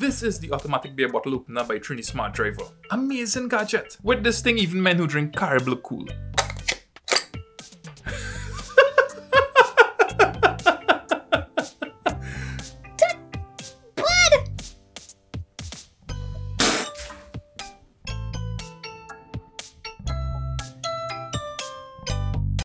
This is the automatic beer bottle opener by Trini Smart Driver. Amazing gadget. With this thing, even men who drink Carib look cool.